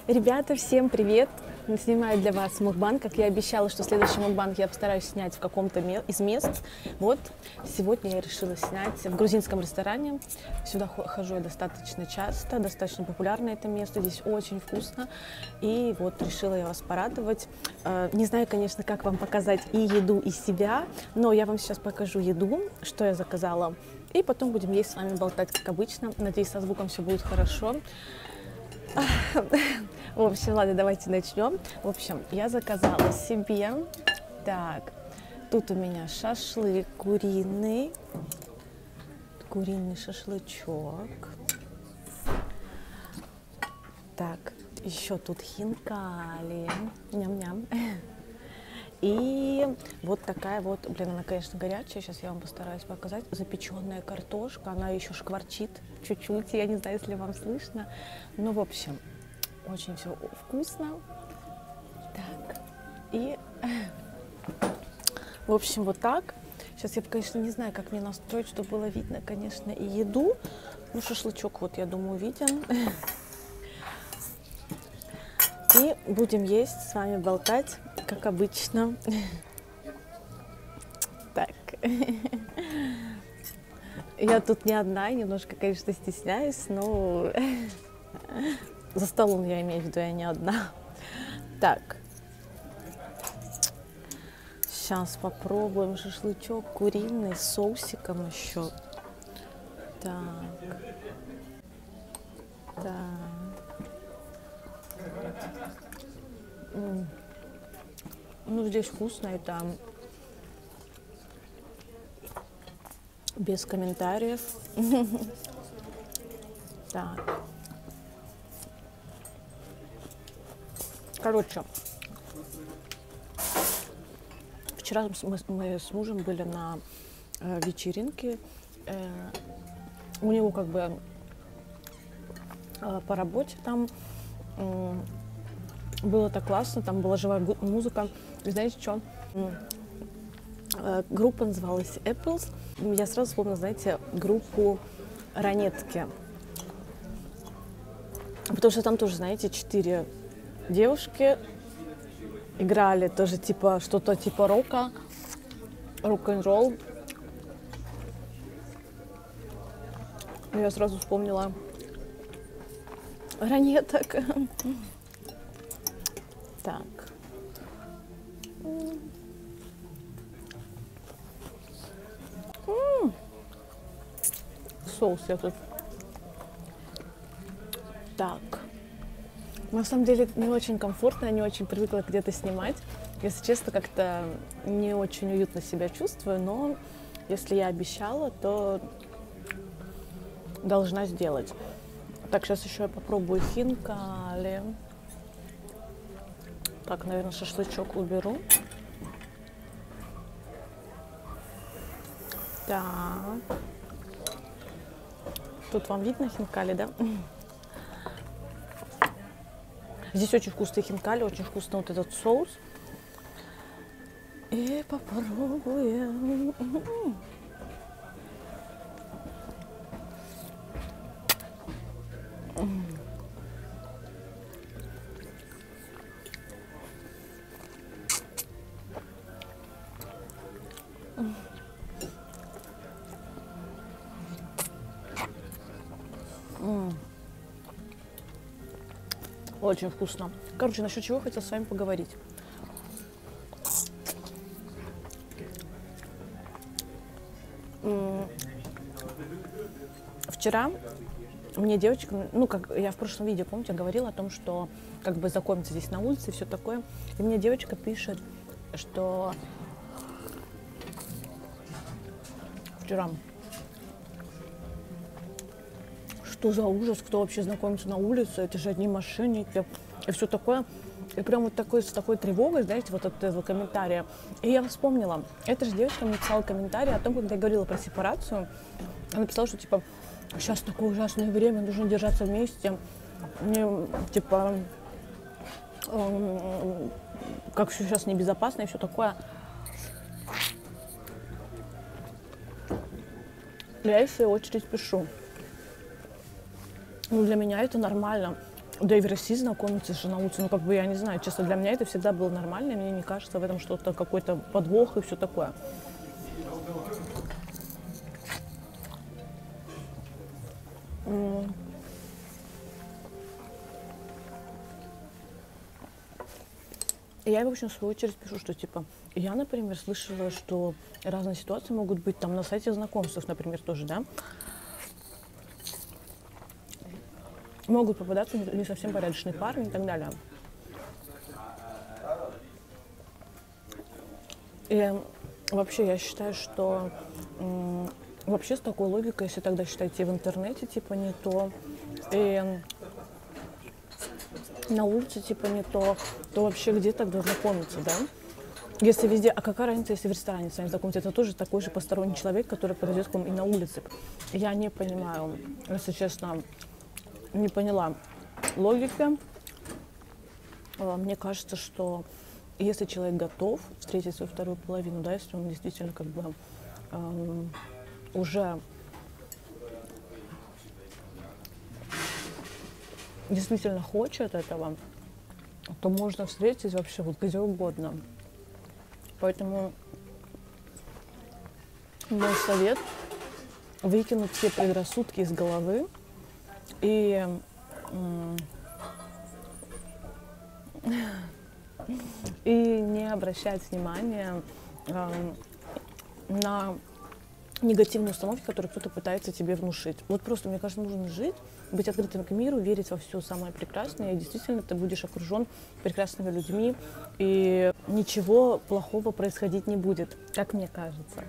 Ребята, всем привет! Снимаю для вас мукбанг. Как я обещала, что следующий мукбанг я постараюсь снять в каком-то из мест. Вот, сегодня я решила снять в грузинском ресторане. Сюда хожу я достаточно часто, достаточно популярно это место. Здесь очень вкусно. И вот решила я вас порадовать. Не знаю, конечно, как вам показать и еду, и себя, но я вам сейчас покажу еду, что я заказала. И потом будем есть с вами болтать, как обычно. Надеюсь, со звуком все будет хорошо. В общем, ладно, давайте начнем. В общем, я заказала себе, так, тут у меня шашлык куриный шашлычок. Так, еще тут хинкали, ням-ням. И вот такая вот, блин, она, конечно, горячая, сейчас я вам постараюсь показать. Запеченная картошка, она еще шкварчит чуть-чуть, я не знаю, если вам слышно. Ну, в общем, очень все вкусно. Так, и, в общем, вот так. Сейчас я, конечно, не знаю, как мне настроить, чтобы было видно, конечно, и еду. Ну, шашлычок, вот, я думаю, виден. И будем есть, с вами болтать, как обычно. Так. Я тут не одна, немножко, конечно, стесняюсь, но за столом я имею в виду, я не одна. Так. Сейчас попробуем шашлычок куриный с соусиком еще. Так. Так. Ну, здесь вкусно, это без комментариев. Так. Короче, вчера мы с мужем были на вечеринке. У него как бы по работе там было так классно, там была живая музыка. И знаете что? Группа называлась Apples. Я сразу вспомнила, знаете, группу Ранетки. Потому что там тоже, знаете, 4 девушки играли тоже типа что-то типа рока, рок-н-ролл. Я сразу вспомнила Ранеток. Так. Соус я тут. Так. На самом деле не очень комфортно, я не очень привыкла где-то снимать. Если честно, как-то не очень уютно себя чувствую, но если я обещала, то должна сделать. Так, сейчас еще я попробую хинкали. Так, наверное, шашлычок уберу. Так. Тут вам видно хинкали, да? Здесь очень вкусные хинкали, очень вкусный вот этот соус. И попробуем. Очень вкусно. Короче, насчет чего хотела с вами поговорить. Вчера мне девочка, ну, как я в прошлом видео, помните, говорила о том, что как бы знакомиться здесь на улице и все такое. И мне девочка пишет, что вчера, что за ужас, кто вообще знакомится на улице, это же одни мошенники и все такое. И прям вот такой, с такой тревогой, знаете, вот от этого комментария. И я вспомнила, эта же девочка мне писала комментарий о том, когда я говорила про сепарацию. Она написала, что типа сейчас такое ужасное время, нужно держаться вместе. Мне типа как все сейчас небезопасно и все такое. Я ей в свою очередь пишу. Ну, для меня это нормально. Да и в России знакомиться же на улице, ну как бы я не знаю, честно, для меня это всегда было нормально, и мне не кажется в этом что-то, какой-то подвох и все такое. Я, в общем, в свою очередь пишу, что, типа, я, например, слышала, что разные ситуации могут быть там на сайте знакомств, например, тоже, да, могут попадаться не совсем порядочные парни и так далее. И вообще я считаю, что вообще с такой логикой, если тогда считаете в интернете, типа, не то, и на улице, типа, не то, то вообще где тогда знакомиться, да? Если везде, а какая разница, если в ресторане с вами знакомиться, это тоже такой же посторонний человек, который подойдет к вам и на улице. Я не понимаю, если честно, не поняла логики. Мне кажется, что если человек готов встретить свою вторую половину, да, если он действительно как бы уже действительно хочет этого, то можно встретить вообще вот где угодно. Поэтому мой совет — выкинуть все предрассудки из головы и не обращать внимания на негативные установки, которые кто-то пытается тебе внушить. Вот просто, мне кажется, нужно жить, быть открытым к миру, верить во все самое прекрасное, и действительно ты будешь окружен прекрасными людьми, и ничего плохого происходить не будет, как мне кажется.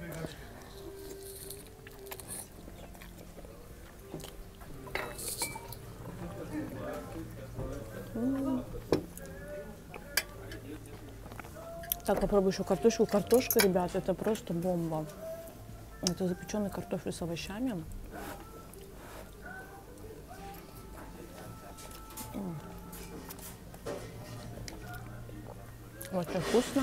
Так, попробую еще картошку. Картошка, ребят, это просто бомба. Это запеченный картофель с овощами. Очень вкусно.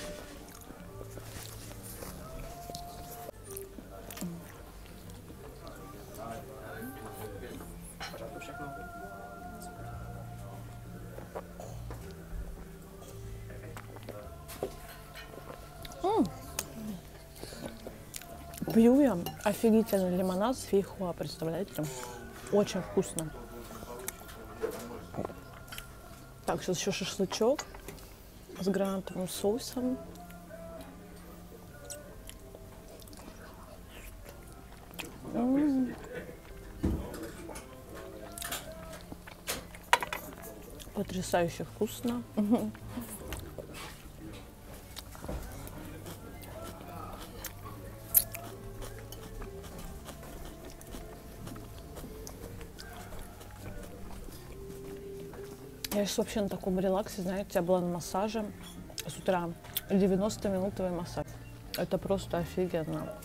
Пью я офигительный лимонад с фейхоа, представляете? Очень вкусно. Так, сейчас еще шашлычок с гранатовым соусом. Потрясающе вкусно. Я сейчас вообще на таком релаксе, знаете, я была на массаже с утра, 90-минутовый массаж. Это просто офигенно.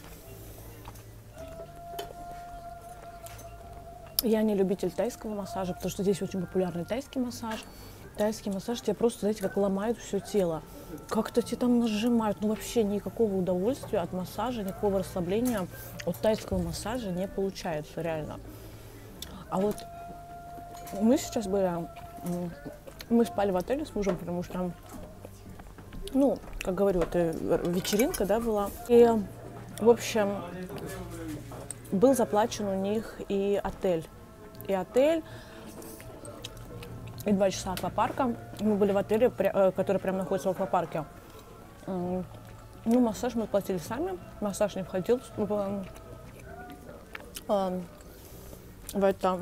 Я не любитель тайского массажа, потому что здесь очень популярный тайский массаж. Тайский массаж тебе просто, знаете, как ломает все тело. Как-то тебе там нажимают. Ну вообще никакого удовольствия от массажа, никакого расслабления от тайского массажа не получается, реально. А вот мы сейчас были... Мы спали в отеле с мужем, потому что, ну, как говорю, это вечеринка, да, была. И, в общем, был заплачен у них и отель. И 2 часа аквапарка. Мы были в отеле, который прямо находится в аквапарке. Ну, массаж мы платили сами. Массаж не входил в это.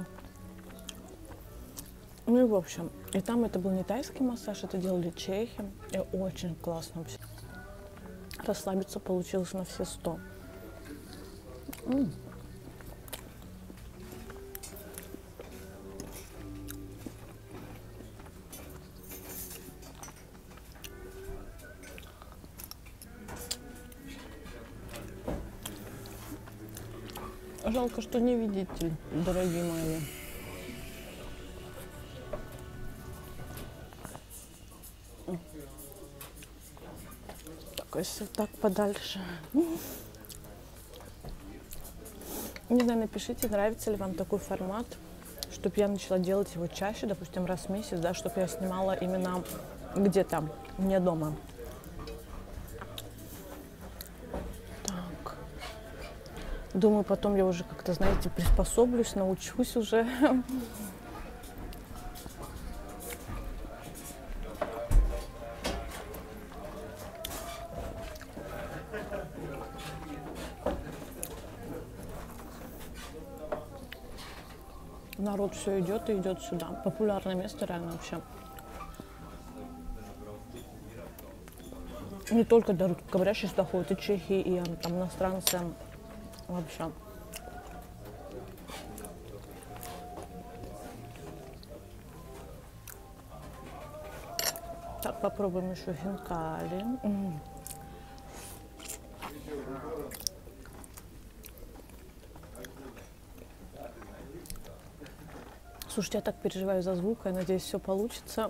Ну и в общем, и там это был не тайский массаж, это делали чехи, и очень классно. Расслабиться получилось на все 100. Жалко, что не видите, дорогие мои. Если так подальше. Не знаю, напишите, нравится ли вам такой формат, чтобы я начала делать его чаще, допустим, раз в месяц, да, чтобы я снимала именно где-то, не дома. Так. Думаю, потом я уже как-то, знаете, приспособлюсь, научусь уже. Народ все идет и идет сюда. Популярное место реально вообще. Не только для русскоговорящих сюда ходят, и чехи, и там иностранцы вообще. Так, попробуем еще хинкали. Слушайте, я так переживаю за звук, я надеюсь, все получится.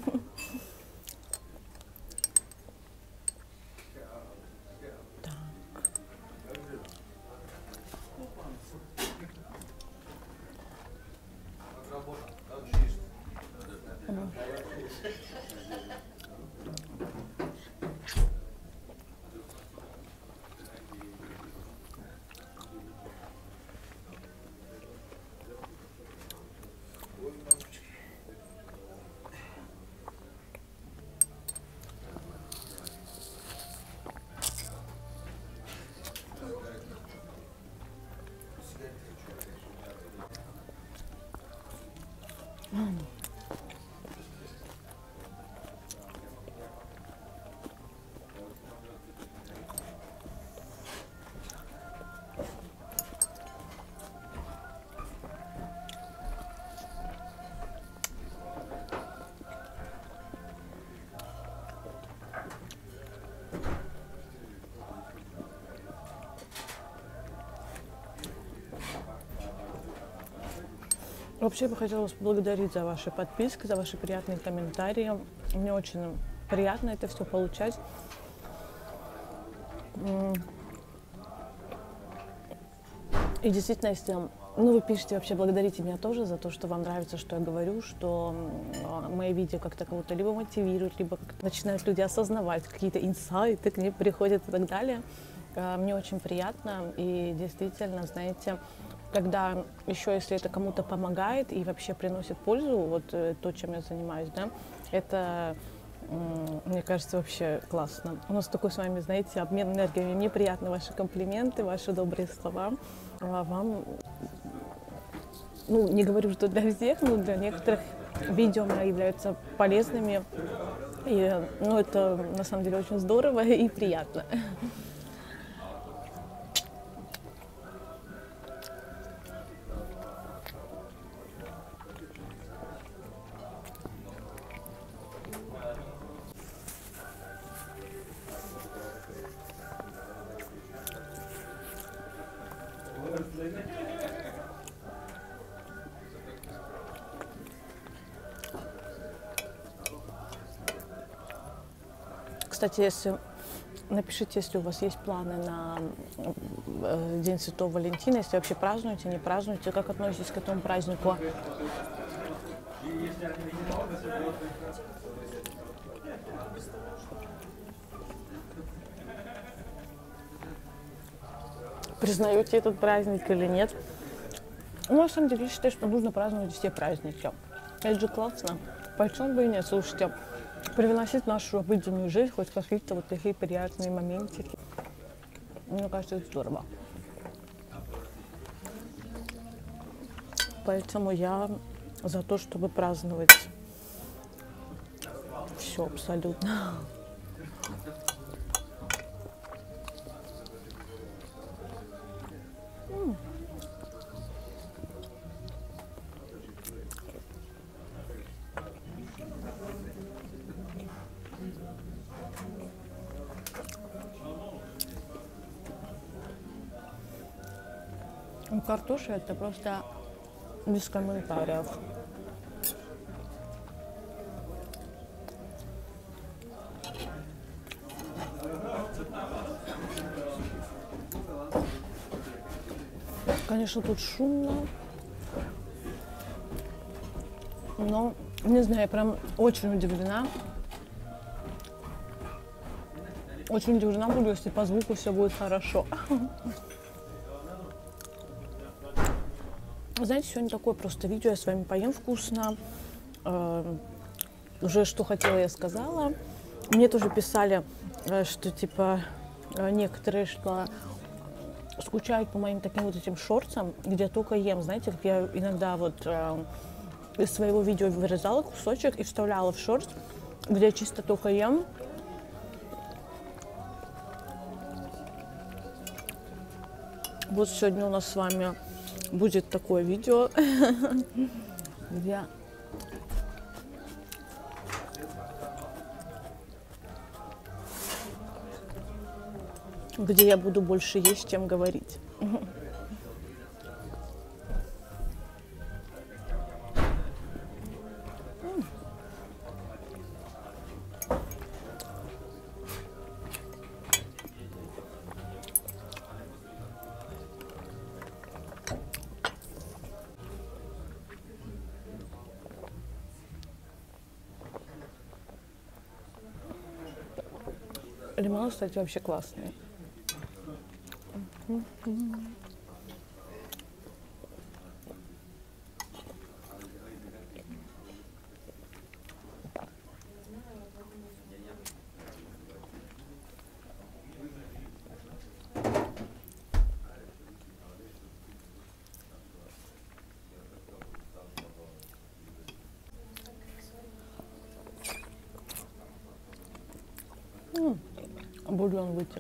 Вообще, я бы хотела вас поблагодарить за ваши подписки, за ваши приятные комментарии. Мне очень приятно это все получать. И действительно, если вы пишете, вообще благодарите меня тоже за то, что вам нравится, что я говорю, что мои видео как-то кого-то либо мотивируют, либо как-то начинают люди осознавать какие-то инсайты, к ним приходят и так далее. Мне очень приятно, и действительно, знаете, когда еще, если это кому-то помогает и вообще приносит пользу, вот то, чем я занимаюсь, да, это, мне кажется, вообще классно. У нас такой с вами, знаете, обмен энергиями. Мне приятны ваши комплименты, ваши добрые слова. А вам, не говорю, что для всех, но для некоторых видео мои являются полезными. И, это на самом деле очень здорово и приятно. Кстати, напишите, если у вас есть планы на День Святого Валентина, если вообще празднуете, не празднуете, как относитесь к этому празднику. Признаете этот праздник или нет? На самом деле, я считаю, что нужно праздновать все праздники. Это же классно. Почему бы и нет? Слушайте, привносить в нашу обыденную жизнь хоть какие-то вот такие приятные моментики. Мне кажется, это здорово. Поэтому я за то, чтобы праздновать все абсолютно. Картоша это просто без комментариев. Конечно, тут шумно. Но, не знаю, я прям очень удивлена. Очень удивлена буду, если по звуку все будет хорошо. Знаете, сегодня такое просто видео, я с вами поем вкусно. Уже что хотела, я сказала. Мне тоже писали, что типа некоторые, что скучают по моим таким вот этим шортсам, где я только ем. Знаете, как я иногда вот из своего видео вырезала кусочек и вставляла в шорт, где я чисто только ем. Вот сегодня у нас с вами будет такое видео, где я буду больше есть, чем говорить. Лимоны, кстати, вообще классные. Бульон вытек.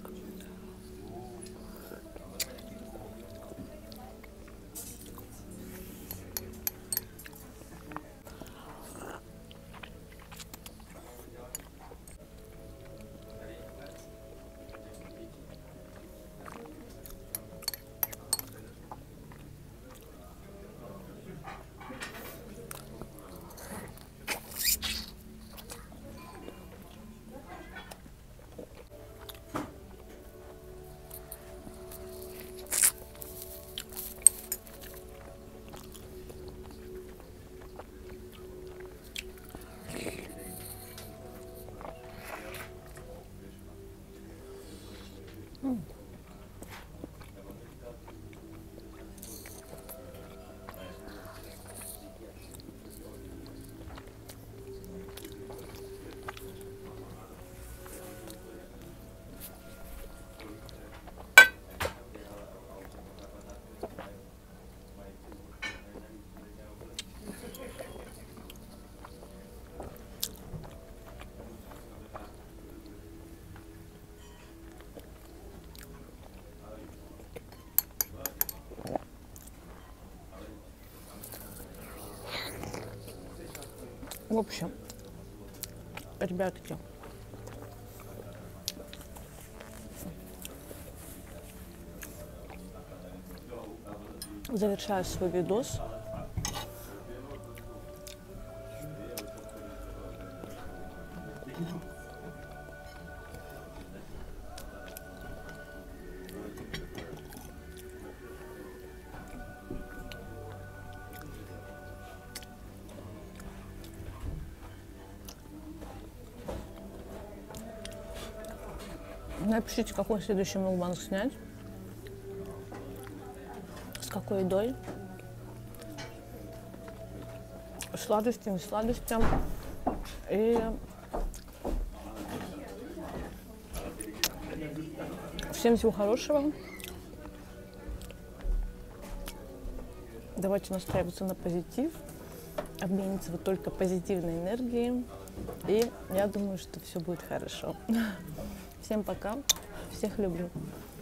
В общем, ребятки, завершаю свой видос. Напишите, какой следующий мукбанг снять, с какой едой, сладости, не сладости. И всем всего хорошего. Давайте настраиваться на позитив, обмениваться вот только позитивной энергией. И я думаю, что все будет хорошо. Всем пока, всех люблю.